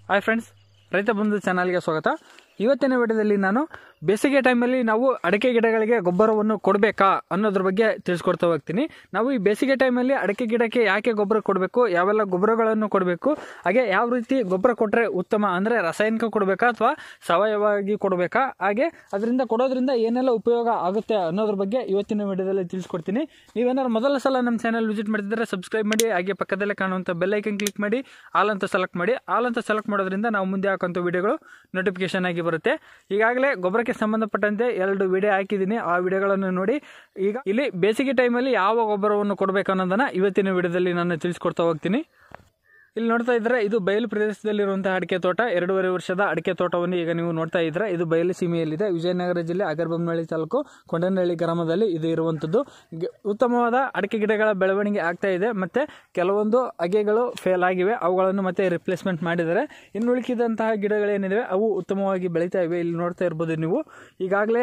Hi friends, ರೈತ ಬಂಧು ಚಾನಲ್ಗೆ ಸ್ವಾಗತ. ಇವತ್ತಿನ ವಿಡಿಯೋದಲ್ಲಿ ನಾನು ಬೇಸಿಗೆ ಟೈಮಲ್ಲಿ ನಾವು ಅಡಿಕೆ ಗಿಡಗಳಿಗೆ ಗೊಬ್ಬರವನ್ನು ಕೊಡಬೇಕಾ ಅನ್ನೋದ್ರ ಬಗ್ಗೆ ತಿಳಿಸ್ಕೊಡ್ತಾ ಹೋಗ್ತೀನಿ. ನಾವು ಈ ಬೇಸಿಗೆ ಟೈಮಲ್ಲಿ ಅಡಿಕೆ ಗಿಡಕ್ಕೆ ಯಾಕೆ ಗೊಬ್ಬರ ಕೊಡಬೇಕು, ಯಾವೆಲ್ಲ ಗೊಬ್ಬರಗಳನ್ನು ಕೊಡಬೇಕು, ಹಾಗೆ ಯಾವ ರೀತಿ ಗೊಬ್ಬರ ಕೊಟ್ಟರೆ ಉತ್ತಮ, ಅಂದರೆ ರಾಸಾಯನಿಕ ಕೊಡಬೇಕಾ ಅಥವಾ ಸಾವಯವವಾಗಿ ಕೊಡಬೇಕಾ, ಹಾಗೆ ಅದರಿಂದ ಕೊಡೋದ್ರಿಂದ ಏನೆಲ್ಲ ಉಪಯೋಗ ಆಗುತ್ತೆ ಅನ್ನೋದ್ರ ಬಗ್ಗೆ ಇವತ್ತಿನ ವಿಡಿಯೋದಲ್ಲಿ ತಿಳಿಸ್ಕೊಡ್ತೀನಿ. ನೀವೇನಾದ್ರು ಮೊದಲ ಸಲ ನಮ್ಮ ಚಾನಲ್ ವಿಸಿಟ್ ಮಾಡ್ತಿದ್ರೆ ಸಬ್ಸ್ಕ್ರೈಬ್ ಮಾಡಿ, ಹಾಗೆ ಪಕ್ಕದಲ್ಲೇ ಕಾಣುವಂಥ ಬೆಲ್ ಐಕನ್ ಕ್ಲಿಕ್ ಮಾಡಿ ಆಲ್ ಅಂತ ಸೆಲೆಕ್ಟ್ ಮಾಡಿ. ಆಲ್ ಅಂತ ಸೆಲೆಕ್ಟ್ ಮಾಡೋದ್ರಿಂದ ನಾವು ಮುಂದೆ ಹಾಕುವಂಥ ವಿಡಿಯೋಗಳು ನೋಟಿಫಿಕೇಶನ್ ಆಗಿ ಬರುತ್ತೆ. ಈಗಾಗಲೇ ಗೊಬ್ಬರಕ್ಕೆ ಸಂಬಂಧಪಟ್ಟಂತೆ 2 ವಿಡಿಯೋ ಹಾಕಿದ್ದೀನಿ, ಆ ವಿಡಿಯೋಗಳನ್ನು ನೋಡಿ. ಈಗ ಇಲ್ಲಿ ಬೇಸಿಗೆ ಟೈಮಲ್ಲಿ ಯಾವ ಗೊಬ್ಬರವನ್ನು ಕೊಡಬೇಕು ಅನ್ನೋದನ್ನ ಇವತ್ತಿನ ವಿಡಿಯೋದಲ್ಲಿ ನಾನು ತಿಳಿಸ್ಕೊಡ್ತಾ ಹೋಗ್ತೀನಿ. ಇಲ್ಲಿ ನೋಡ್ತಾ ಇದ್ರೆ ಇದು ಬಯಲು ಪ್ರದೇಶದಲ್ಲಿರುವಂತಹ ಅಡಿಕೆ ತೋಟ, 2.5 ವರ್ಷದ ಅಡಿಕೆ ತೋಟವನ್ನು ಈಗ ನೀವು ನೋಡ್ತಾ ಇದ್ರೆ ಇದು ಬಯಲು ಸೀಮೆಯಲ್ಲಿದೆ. ವಿಜಯನಗರ ಜಿಲ್ಲೆ ಅಗರ್ಬೊಮ್ಮನಹಳ್ಳಿ ತಾಲೂಕು ಕೊಂಡನಹಳ್ಳಿ ಗ್ರಾಮದಲ್ಲಿ ಇದು ಇರುವಂಥದ್ದು. ಉತ್ತಮವಾದ ಅಡಿಕೆ ಗಿಡಗಳ ಬೆಳವಣಿಗೆ ಆಗ್ತಾ ಇದೆ, ಮತ್ತೆ ಕೆಲವೊಂದು ಅಗೆಗಳು ಫೇಲ್ ಆಗಿವೆ, ಅವುಗಳನ್ನು ಮತ್ತೆ ರಿಪ್ಲೇಸ್ಮೆಂಟ್ ಮಾಡಿದ್ದಾರೆ. ಇನ್ನು ಉಳಿಕಿದಂತಹ ಗಿಡಗಳೇನಿವೆ ಅವು ಉತ್ತಮವಾಗಿ ಬೆಳೀತಾ ಇವೆ. ಇಲ್ಲಿ ನೋಡ್ತಾ ಇರ್ಬೋದು ನೀವು, ಈಗಾಗಲೇ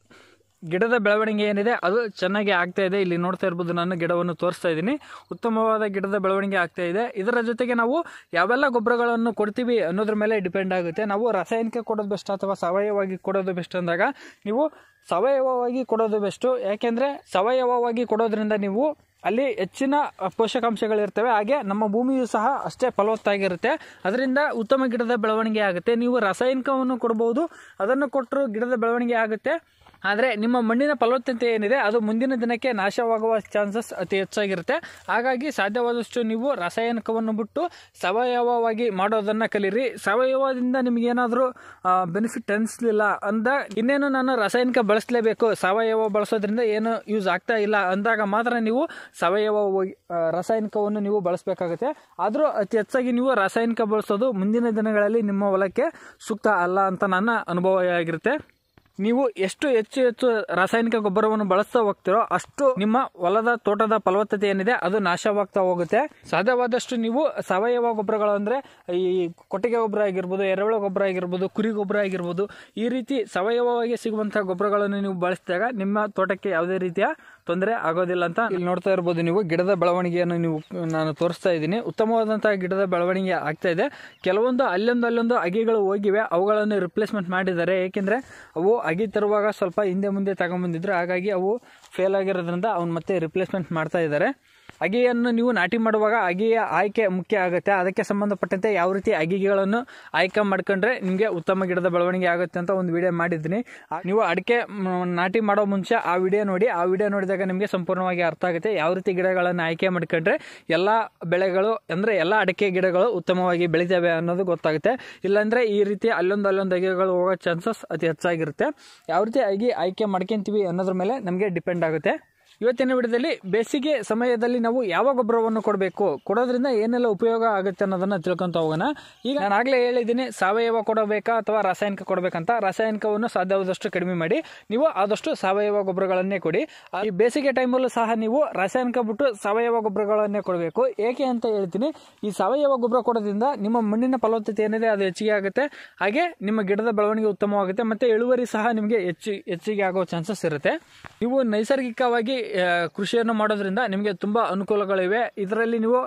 ಗಿಡದ ಬೆಳವಣಿಗೆ ಏನಿದೆ ಅದು ಚೆನ್ನಾಗಿ ಆಗ್ತಾ ಇದೆ. ಇಲ್ಲಿ ನೋಡ್ತಾ ಇರ್ಬೋದು, ನಾನು ಗಿಡವನ್ನು ತೋರಿಸ್ತಾ ಇದ್ದೀನಿ. ಉತ್ತಮವಾದ ಗಿಡದ ಬೆಳವಣಿಗೆ ಆಗ್ತಾ ಇದೆ. ಇದರ ಜೊತೆಗೆ ನಾವು ಯಾವೆಲ್ಲ ಗೊಬ್ಬರಗಳನ್ನು ಕೊಡ್ತೀವಿ ಅನ್ನೋದ್ರ ಮೇಲೆ ಡಿಪೆಂಡ್ ಆಗುತ್ತೆ. ನಾವು ರಾಸಾಯನಿಕ ಕೊಡೋದು ಬೆಸ್ಟ್ ಅಥವಾ ಸಾವಯವವಾಗಿ ಕೊಡೋದು ಬೆಸ್ಟ್ ಅಂದಾಗ ನೀವು ಸಾವಯವವಾಗಿ ಕೊಡೋದು ಬೆಸ್ಟು. ಯಾಕೆಂದರೆ ಸಾವಯವವಾಗಿ ಕೊಡೋದ್ರಿಂದ ನೀವು ಅಲ್ಲಿ ಹೆಚ್ಚಿನ ಪೋಷಕಾಂಶಗಳಿರ್ತವೆ, ಹಾಗೆ ನಮ್ಮ ಭೂಮಿಯು ಸಹ ಅಷ್ಟೇ ಫಲವತ್ತಾಗಿರುತ್ತೆ. ಅದರಿಂದ ಉತ್ತಮ ಗಿಡದ ಬೆಳವಣಿಗೆ ಆಗುತ್ತೆ. ನೀವು ರಾಸಾಯನಿಕವನ್ನು ಕೊಡ್ಬೋದು, ಅದನ್ನು ಕೊಟ್ಟರು ಗಿಡದ ಬೆಳವಣಿಗೆ ಆಗುತ್ತೆ, ಆದರೆ ನಿಮ್ಮ ಮಣ್ಣಿನ ಫಲವತ್ತತೆ ಏನಿದೆ ಅದು ಮುಂದಿನ ದಿನಕ್ಕೆ ನಾಶವಾಗುವ ಚಾನ್ಸಸ್ ಅತಿ ಹೆಚ್ಚಾಗಿರುತ್ತೆ. ಹಾಗಾಗಿ ಸಾಧ್ಯವಾದಷ್ಟು ನೀವು ರಾಸಾಯನಿಕವನ್ನು ಬಿಟ್ಟು ಸಾವಯವವಾಗಿ ಮಾಡೋದನ್ನು ಕಲೀರಿ. ಸಾವಯವದಿಂದ ನಿಮಗೇನಾದರೂ ಬೆನಿಫಿಟ್ ಅನಿಸ್ಲಿಲ್ಲ ಅಂದ ಇನ್ನೇನು ನಾನು ರಾಸಾಯನಿಕ ಬಳಸಲೇಬೇಕು, ಸಾವಯವ ಬಳಸೋದ್ರಿಂದ ಏನು ಯೂಸ್ ಆಗ್ತಾ ಇಲ್ಲ ಅಂದಾಗ ಮಾತ್ರ ನೀವು ಸಾವಯವ ರಾಸಾಯನಿಕವನ್ನು ನೀವು ಬಳಸಬೇಕಾಗುತ್ತೆ. ಆದರೂ ಅತಿ ಹೆಚ್ಚಾಗಿ ನೀವು ರಾಸಾಯನಿಕ ಬಳಸೋದು ಮುಂದಿನ ದಿನಗಳಲ್ಲಿ ನಿಮ್ಮ ಹೊಲಕ್ಕೆ ಸೂಕ್ತ ಅಲ್ಲ ಅಂತ ನನ್ನ ಅನುಭವ ಆಗಿರುತ್ತೆ. ನೀವು ಎಷ್ಟು ಹೆಚ್ಚು ರಾಸಾಯನಿಕ ಗೊಬ್ಬರವನ್ನು ಬಳಸ್ತಾ ಹೋಗ್ತಿರೋ ಅಷ್ಟು ನಿಮ್ಮ ಹೊಲದ ತೋಟದ ಫಲವತ್ತತೆ ಏನಿದೆ ಅದು ನಾಶವಾಗ್ತಾ ಹೋಗುತ್ತೆ. ಸಾಧ್ಯವಾದಷ್ಟು ನೀವು ಸಾವಯವ ಗೊಬ್ಬರಗಳು ಅಂದರೆ ಈ ಕೊಟ್ಟಿಗೆ ಗೊಬ್ಬರ ಆಗಿರ್ಬೋದು, ಎರೆಹುಳ ಗೊಬ್ಬರ ಆಗಿರ್ಬೋದು, ಕುರಿ ಗೊಬ್ಬರ ಆಗಿರ್ಬೋದು, ಈ ರೀತಿ ಸಾವಯವವಾಗಿ ಸಿಗುವಂತಹ ಗೊಬ್ಬರಗಳನ್ನು ನೀವು ಬಳಸಿದಾಗ ನಿಮ್ಮ ತೋಟಕ್ಕೆ ಯಾವುದೇ ರೀತಿಯ ತೊಂದರೆ ಆಗೋದಿಲ್ಲ ಅಂತ ಇಲ್ಲಿ ನೋಡ್ತಾ ಇರ್ಬೋದು ನೀವು. ಗಿಡದ ಬೆಳವಣಿಗೆಯನ್ನು ನಾನು ತೋರಿಸ್ತಾ ಇದ್ದೀನಿ. ಉತ್ತಮವಾದಂತಹ ಗಿಡದ ಬೆಳವಣಿಗೆ ಆಗ್ತಾ ಇದೆ. ಕೆಲವೊಂದು ಅಲ್ಲೊಂದು ಅಗಿಗಳು ಹೋಗಿವೆ, ಅವುಗಳನ್ನು ರಿಪ್ಲೇಸ್ಮೆಂಟ್ ಮಾಡಿದ್ದಾರೆ. ಏಕೆಂದರೆ ಅವು ಅಗಿ ತರುವಾಗ ಸ್ವಲ್ಪ ಹಿಂದೆ ಮುಂದೆ ತಗೊಂಡ್ಬಂದಿದ್ರು, ಹಾಗಾಗಿ ಅವು ಫೇಲ್ ಆಗಿರೋದ್ರಿಂದ ಅವ್ನು ಮತ್ತೆ ರಿಪ್ಲೇಸ್ಮೆಂಟ್ ಮಾಡ್ತಾ ಇದ್ದಾರೆ. ಅಗಿಯನ್ನು ನೀವು ನಾಟಿ ಮಾಡುವಾಗ ಅಗಿಯ ಆಯ್ಕೆ ಮುಖ್ಯ ಆಗುತ್ತೆ. ಅದಕ್ಕೆ ಸಂಬಂಧಪಟ್ಟಂತೆ ಯಾವ ರೀತಿ ಅಗಿಗಳನ್ನು ಆಯ್ಕೆ ಮಾಡ್ಕೊಂಡ್ರೆ ನಿಮಗೆ ಉತ್ತಮ ಗಿಡದ ಬೆಳವಣಿಗೆ ಆಗುತ್ತೆ ಅಂತ ಒಂದು ವಿಡಿಯೋ ಮಾಡಿದ್ದೀನಿ. ನೀವು ಅಡಿಕೆ ನಾಟಿ ಮಾಡೋ ಮುಂಚೆ ಆ ವಿಡಿಯೋ ನೋಡಿ. ಆ ವಿಡಿಯೋ ನೋಡಿದಾಗ ನಿಮಗೆ ಸಂಪೂರ್ಣವಾಗಿ ಅರ್ಥ ಆಗುತ್ತೆ ಯಾವ ರೀತಿ ಗಿಡಗಳನ್ನು ಆಯ್ಕೆ ಮಾಡ್ಕೊಂಡ್ರೆ ಎಲ್ಲ ಬೆಳೆಗಳು ಅಂದರೆ ಎಲ್ಲ ಅಡಿಕೆ ಗಿಡಗಳು ಉತ್ತಮವಾಗಿ ಬೆಳಿತವೆ ಅನ್ನೋದು ಗೊತ್ತಾಗುತ್ತೆ. ಇಲ್ಲಾಂದರೆ ಈ ರೀತಿ ಅಲ್ಲೊಂದು ಅಗಿಗಳು ಹೋಗೋ ಚಾನ್ಸಸ್ ಅತಿ ಹೆಚ್ಚಾಗಿರುತ್ತೆ. ಯಾವ ರೀತಿ ಅಗಿ ಆಯ್ಕೆ ಮಾಡ್ಕೊಂತೀವಿ ಅನ್ನೋದ್ರ ಮೇಲೆ ನಮಗೆ ಡಿಪೆಂಡ್ ಆಗುತ್ತೆ. ಇವತ್ತಿನ ವಿಡಿಯೋದಲ್ಲಿ ಬೇಸಿಗೆ ಸಮಯದಲ್ಲಿ ನಾವು ಯಾವ ಗೊಬ್ಬರವನ್ನು ಕೊಡಬೇಕು, ಕೊಡೋದ್ರಿಂದ ಏನೆಲ್ಲ ಉಪಯೋಗ ಆಗುತ್ತೆ ಅನ್ನೋದನ್ನ ತಿಳ್ಕೊಂತ ಹೋಗೋಣ. ಈಗ ನಾನು ಆಗಲೇ ಹೇಳಿದ್ದೀನಿ, ಸಾವಯವ ಕೊಡಬೇಕಾ ಅಥವಾ ರಾಸಾಯನಿಕ ಕೊಡಬೇಕಂತ. ರಾಸಾಯನಿಕವನ್ನು ಸಾಧ್ಯವಾದಷ್ಟು ಕಡಿಮೆ ಮಾಡಿ, ನೀವು ಆದಷ್ಟು ಸಾವಯವ ಗೊಬ್ಬರಗಳನ್ನೇ ಕೊಡಿ. ಈ ಬೇಸಿಗೆ ಟೈಮಲ್ಲೂ ಸಹ ನೀವು ರಾಸಾಯನಿಕ ಬಿಟ್ಟು ಸಾವಯವ ಗೊಬ್ಬರಗಳನ್ನೇ ಕೊಡಬೇಕು. ಏಕೆ ಅಂತ ಹೇಳ್ತೀನಿ. ಈ ಸಾವಯವ ಗೊಬ್ಬರ ಕೊಡೋದ್ರಿಂದ ನಿಮ್ಮ ಮಣ್ಣಿನ ಫಲವತ್ತತೆ ಏನಿದೆ ಅದು ಹೆಚ್ಚಿಗೆ ಆಗುತ್ತೆ, ಹಾಗೆ ನಿಮ್ಮ ಗಿಡದ ಬೆಳವಣಿಗೆ ಉತ್ತಮವಾಗುತ್ತೆ, ಮತ್ತೆ ಇಳುವರಿ ಸಹ ನಿಮಗೆ ಹೆಚ್ಚಿಗೆ ಆಗೋ ಚಾನ್ಸಸ್ ಇರುತ್ತೆ. ನೀವು ನೈಸರ್ಗಿಕವಾಗಿ ಕೃಷಿಯನ್ನು ಮಾಡೋದ್ರಿಂದ ನಿಮಗೆ ತುಂಬಾ ಅನುಕೂಲಗಳಿವೆ. ಇದರಲ್ಲಿ ನೀವು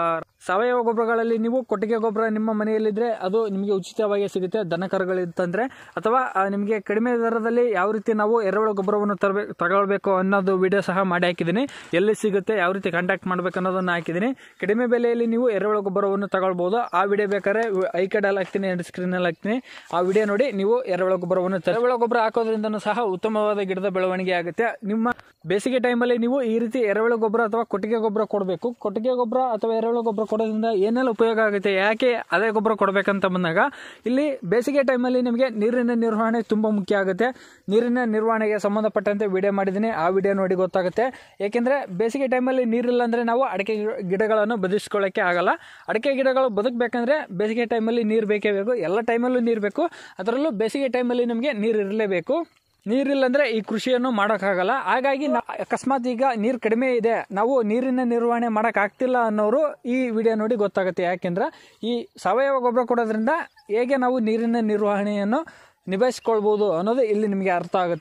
ಸಾವಯವ ಗೊಬ್ಬರಗಳಲ್ಲಿ ನೀವು ಕೊಟ್ಟಿಗೆ ಗೊಬ್ಬರ ನಿಮ್ಮ ಮನೆಯಲ್ಲಿದ್ರೆ ಅದು ನಿಮಗೆ ಉಚಿತವಾಗಿ ಸಿಗುತ್ತೆ, ದನ ಕರುಗಳಿತ್ತಂದ್ರೆ. ಅಥವಾ ನಿಮಗೆ ಕಡಿಮೆ ದರದಲ್ಲಿ ಯಾವ ರೀತಿ ನಾವು ಎರೆಹುಳ ಗೊಬ್ಬರವನ್ನು ತಗೊಳ್ಬೇಕು ಅನ್ನೋದು ವಿಡಿಯೋ ಸಹ ಮಾಡಿ ಹಾಕಿದ್ದೀನಿ. ಎಲ್ಲಿ ಸಿಗುತ್ತೆ, ಯಾವ ರೀತಿ ಕಾಂಟ್ಯಾಕ್ಟ್ ಮಾಡ್ಬೇಕು ಅನ್ನೋದನ್ನ ಹಾಕಿದ್ದೀನಿ. ಕಡಿಮೆ ಬೆಲೆಯಲ್ಲಿ ನೀವು ಎರೆಹುಳ ಗೊಬ್ಬರವನ್ನು ತಗೊಳ್ಬಹುದು. ಆ ವಿಡಿಯೋ ಬೇಕಾದ್ರೆ ಐ ಕಾರ್ಡಲ್ಲಿ ಹಾಕ್ತೀನಿ, ಎಂಡ್ ಸ್ಕ್ರೀನಲ್ಲಿ ಹಾಕ್ತೀನಿ. ಆ ವಿಡಿಯೋ ನೋಡಿ ನೀವು ಎರೆಹುಳ ಗೊಬ್ಬರವನ್ನು ಎರೆಹುಳ ಗೊಬ್ಬರ ಹಾಕೋದ್ರಿಂದ ಸಹ ಉತ್ತಮವಾದ ಗಿಡದ ಬೆಳವಣಿಗೆ ಆಗುತ್ತೆ. ನಿಮ್ಮ ಬೇಸಿಗೆ ಟೈಮಲ್ಲಿ ನೀವು ಈ ರೀತಿ ಎರೆಹುಳ ಗೊಬ್ಬರ ಅಥವಾ ಕೊಟ್ಟಿಗೆ ಗೊಬ್ಬರ ಕೊಡಬೇಕು. ಕೊಟ್ಟಿಗೆ ಗೊಬ್ಬರ ಅಥವಾ ಎರೆಹುಳ ಗೊಬ್ಬರ ಕೊಡೋದ್ರಿಂದ ಏನೆಲ್ಲ ಉಪಯೋಗ ಆಗುತ್ತೆ, ಯಾಕೆ ಅದೇ ಗೊಬ್ಬರ ಕೊಡಬೇಕಂತ ಬಂದಾಗ, ಇಲ್ಲಿ ಬೇಸಿಗೆ ಟೈಮಲ್ಲಿ ನಿಮಗೆ ನೀರಿನ ನಿರ್ವಹಣೆ ತುಂಬ ಮುಖ್ಯ ಆಗುತ್ತೆ. ನೀರಿನ ನಿರ್ವಹಣೆಗೆ ಸಂಬಂಧಪಟ್ಟಂತೆ ವಿಡಿಯೋ ಮಾಡಿದ್ದೀನಿ, ಆ ವಿಡಿಯೋ ನೋಡಿ ಗೊತ್ತಾಗುತ್ತೆ. ಏಕೆಂದರೆ ಬೇಸಿಗೆ ಟೈಮಲ್ಲಿ ನೀರಿಲ್ಲ ಅಂದರೆ ನಾವು ಅಡಿಕೆ ಗಿಡಗಳನ್ನು ಬದುಕಿಸ್ಕೊಳ್ಳೋಕ್ಕೆ ಆಗಲ್ಲ. ಅಡಿಕೆ ಗಿಡಗಳು ಬದುಕಬೇಕಂದ್ರೆ ಬೇಸಿಗೆ ಟೈಮಲ್ಲಿ ನೀರು ಬೇಕೇ ಬೇಕು. ಎಲ್ಲ ಟೈಮಲ್ಲೂ ನೀರು ಬೇಕು, ಅದರಲ್ಲೂ ಬೇಸಿಗೆ ಟೈಮಲ್ಲಿ ನಿಮಗೆ ನೀರು ಇರಲೇಬೇಕು. ನೀರಿಲ್ಲ ಅಂದರೆ ಈ ಕೃಷಿಯನ್ನು ಮಾಡೋಕ್ಕಾಗಲ್ಲ. ಹಾಗಾಗಿ ಅಕಸ್ಮಾತ್ ಈಗ ನೀರು ಕಡಿಮೆ ಇದೆ, ನಾವು ನೀರಿನ ನಿರ್ವಹಣೆ ಮಾಡೋಕ್ಕಾಗ್ತಿಲ್ಲ ಅನ್ನೋರು ಈ ವಿಡಿಯೋ ನೋಡಿ ಗೊತ್ತಾಗುತ್ತೆ. ಯಾಕೆಂದ್ರೆ ಈ ಸಾವಯವ ಗೊಬ್ಬರ ಕೊಡೋದ್ರಿಂದ ಹೇಗೆ ನಾವು ನೀರಿನ ನಿರ್ವಹಣೆಯನ್ನು ನಿಭಾಯಿಸ್ಕೊಳ್ಬೋದು ಅನ್ನೋದು ಇಲ್ಲಿ ನಿಮಗೆ ಅರ್ಥ ಆಗುತ್ತೆ.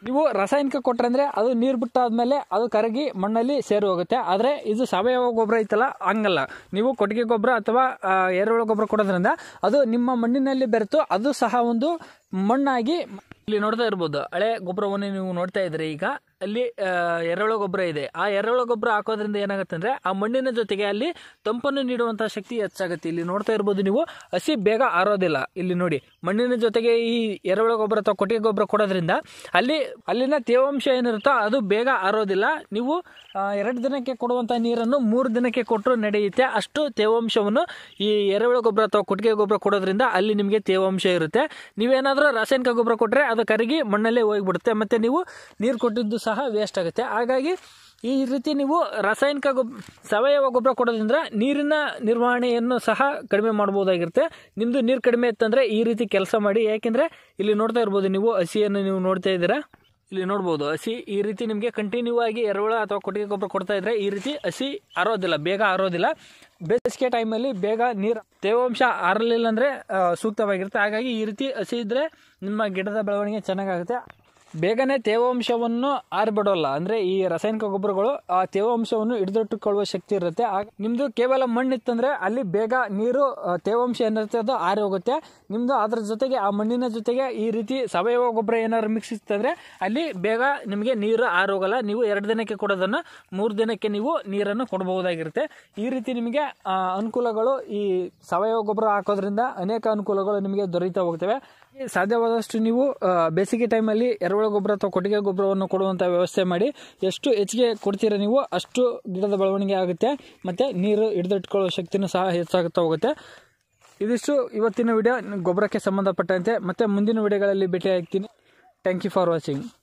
ನೀವು ರಾಸಾಯನಿಕ ಕೊಟ್ರೆ ಅಂದ್ರೆ ಅದು ನೀರು ಬಿಟ್ಟಾದ್ಮೇಲೆ ಅದು ಕರಗಿ ಮಣ್ಣಲ್ಲಿ ಸೇರಿ ಹೋಗುತ್ತೆ. ಆದರೆ ಇದು ಸಾವಯವ ಗೊಬ್ಬರ ಐತಲ್ಲ ಹಂಗಲ್ಲ. ನೀವು ಕೊಟ್ಟಿಗೆ ಗೊಬ್ಬರ ಅಥವಾ ಎರೆಹುಳ ಗೊಬ್ಬರ ಕೊಡೋದ್ರಿಂದ ಅದು ನಿಮ್ಮ ಮಣ್ಣಿನಲ್ಲಿ ಬೆರೆತು ಅದು ಸಹ ಒಂದು ಮಣ್ಣಾಗಿ ಇಲ್ಲಿ ನೋಡ್ತಾ ಇರ್ಬೋದು. ಹಳೆ ಗೊಬ್ಬರವನ್ನು ನೀವು ನೋಡ್ತಾ ಇದ್ರಿ. ಈಗ ಅಲ್ಲಿ ಎರೆಹುಳ ಗೊಬ್ಬರ ಇದೆ. ಆ ಎರೆಹುಳ ಗೊಬ್ಬರ ಹಾಕೋದ್ರಿಂದ ಏನಾಗುತ್ತೆ ಅಂದ್ರೆ ಆ ಮಣ್ಣಿನ ಜೊತೆಗೆ ಅಲ್ಲಿ ತಂಪನ್ನು ನೀಡುವಂತಹ ಶಕ್ತಿ ಹೆಚ್ಚಾಗುತ್ತೆ. ಇಲ್ಲಿ ನೋಡ್ತಾ ಇರ್ಬೋದು ನೀವು, ಹಸಿ ಬೇಗ ಆರೋದಿಲ್ಲ. ಇಲ್ಲಿ ನೋಡಿ, ಮಣ್ಣಿನ ಜೊತೆಗೆ ಈ ಎರೆಹುಳ ಗೊಬ್ಬರ ಅಥವಾ ಕೊಟ್ಟಿಗೆ ಗೊಬ್ಬರ ಕೊಡೋದ್ರಿಂದ ಅಲ್ಲಿನ ತೇವಾಂಶ ಏನಿರುತ್ತೋ ಅದು ಬೇಗ ಆರೋದಿಲ್ಲ. ನೀವು 2 ದಿನಕ್ಕೆ ಕೊಡುವಂತಹ ನೀರನ್ನು 3 ದಿನಕ್ಕೆ ಕೊಟ್ಟರು ನಡೆಯುತ್ತೆ. ಅಷ್ಟು ತೇವಾಂಶವನ್ನು ಈ ಎರೆಹುಳ ಗೊಬ್ಬರ ಅಥವಾ ಕೊಟ್ಟಿಗೆ ಗೊಬ್ಬರ ಕೊಡೋದ್ರಿಂದ ಅಲ್ಲಿ ನಿಮಗೆ ತೇವಾಂಶ ಇರುತ್ತೆ. ನೀವೇನಾದ್ರೂ ರಾಸಾಯನಿಕ ಗೊಬ್ಬರ ಕೊಟ್ಟರೆ ಅದು ಕರಗಿ ಮಣ್ಣಲ್ಲೇ ಹೋಗಿಬಿಡುತ್ತೆ, ಮತ್ತೆ ನೀವು ನೀರು ಕೊಟ್ಟಿದ್ದು ಸಹ ವೇಸ್ಟ್ ಆಗುತ್ತೆ. ಹಾಗಾಗಿ ಈ ರೀತಿ ನೀವು ರಾಸಾಯನಿಕ ಸಾವಯವ ಗೊಬ್ಬರ ಕೊಡೋದ್ರಿಂದ ನೀರಿನ ನಿರ್ವಹಣೆಯನ್ನು ಸಹ ಕಡಿಮೆ ಮಾಡಬಹುದಾಗಿರುತ್ತೆ. ನಿಮ್ದು ನೀರು ಕಡಿಮೆ ಇತ್ತಂದ್ರೆ ಈ ರೀತಿ ಕೆಲಸ ಮಾಡಿ. ಯಾಕೆಂದ್ರೆ ಇಲ್ಲಿ ನೋಡ್ತಾ ಇರ್ಬೋದು ನೀವು, ಹಸಿಯನ್ನು ನೀವು ನೋಡ್ತಾ ಇದ್ದೀರಾ. ಇಲ್ಲಿ ನೋಡ್ಬೋದು ಹಸಿ ಈ ರೀತಿ ನಿಮಗೆ ಕಂಟಿನ್ಯೂ ಆಗಿ ಎರೆಹುಳ ಅಥವಾ ಕೊಟ್ಟಿಗೆ ಗೊಬ್ಬರ ಕೊಡ್ತಾ ಇದ್ರೆ ಈ ರೀತಿ ಹಸಿ ಆರೋದಿಲ್ಲ, ಬೇಗ ಆರೋದಿಲ್ಲ. ಬೇಸಿಗೆ ಟೈಮಲ್ಲಿ ಬೇಗ ನೀರು ತೇವಾಂಶ ಆರಲಿಲ್ಲ ಅಂದ್ರೆ ಸೂಕ್ತವಾಗಿರುತ್ತೆ. ಹಾಗಾಗಿ ಈ ರೀತಿ ಹಸಿ ಇದ್ರೆ ನಿಮ್ಮ ಗಿಡದ ಬೆಳವಣಿಗೆ ಚೆನ್ನಾಗಾಗುತ್ತೆ. ಬೇಗನೆ ತೇವಾಂಶವನ್ನು ಆರಿಬಿಡೋಲ್ಲ. ಅಂದ್ರೆ ಈ ರಾಸಾಯನಿಕ ಗೊಬ್ಬರಗಳು ಆ ತೇವಾಂಶವನ್ನು ಹಿಡಿದಿಟ್ಟುಕೊಳ್ಳುವ ಶಕ್ತಿ ಇರುತ್ತೆ. ನಿಮ್ದು ಕೇವಲ ಮಣ್ಣಿತ್ತಂದ್ರೆ ಅಲ್ಲಿ ಬೇಗ ನೀರು ತೇವಾಂಶ ಏನಿರುತ್ತೆ ಅದು ಆರಿ ಹೋಗುತ್ತೆ. ನಿಮ್ದು ಅದ್ರ ಜೊತೆಗೆ ಆ ಮಣ್ಣಿನ ಜೊತೆಗೆ ಈ ರೀತಿ ಸಾವಯವ ಗೊಬ್ಬರ ಏನಾದ್ರು ಮಿಕ್ಸ್ ಇತ್ತಂದ್ರೆ ಅಲ್ಲಿ ಬೇಗ ನಿಮಗೆ ನೀರು ಆರೋಗಲ್ಲ. ನೀವು 2 ದಿನಕ್ಕೆ ಕೊಡೋದನ್ನ 3 ದಿನಕ್ಕೆ ನೀವು ನೀರನ್ನು ಕೊಡಬಹುದಾಗಿರುತ್ತೆ. ಈ ರೀತಿ ನಿಮಗೆ ಅನುಕೂಲಗಳು ಈ ಸಾವಯವ ಗೊಬ್ಬರ ಹಾಕೋದ್ರಿಂದ ಅನೇಕ ಅನುಕೂಲಗಳು ನಿಮಗೆ ದೊರೆಯುತ್ತಾ ಹೋಗ್ತವೆ. ಸಾಧ್ಯವಾದಷ್ಟು ನೀವು ಬೇಸಿಗೆ ಟೈಮಲ್ಲಿ ಎರೆಹುಳ ಗೊಬ್ಬರ ಅಥವಾ ಕೊಟ್ಟಿಗೆ ಗೊಬ್ಬರವನ್ನು ಕೊಡುವಂಥ ವ್ಯವಸ್ಥೆ ಮಾಡಿ. ಎಷ್ಟು ಹೆಚ್ಚಿಗೆ ಕೊಡ್ತೀರಾ ನೀವು ಅಷ್ಟು ಗಿಡದ ಬೆಳವಣಿಗೆ ಆಗುತ್ತೆ, ಮತ್ತೆ ನೀರು ಹಿಡಿದಿಟ್ಕೊಳ್ಳೋ ಶಕ್ತಿನೂ ಸಹ ಹೆಚ್ಚಾಗುತ್ತಾ ಹೋಗುತ್ತೆ. ಇದಿಷ್ಟು ಇವತ್ತಿನ ವಿಡಿಯೋ ಗೊಬ್ಬರಕ್ಕೆ ಸಂಬಂಧಪಟ್ಟಂತೆ. ಮತ್ತೆ ಮುಂದಿನ ವಿಡಿಯೋಗಳಲ್ಲಿ ಭೇಟಿ ಆಗ್ತೀನಿ. Thank you for watching.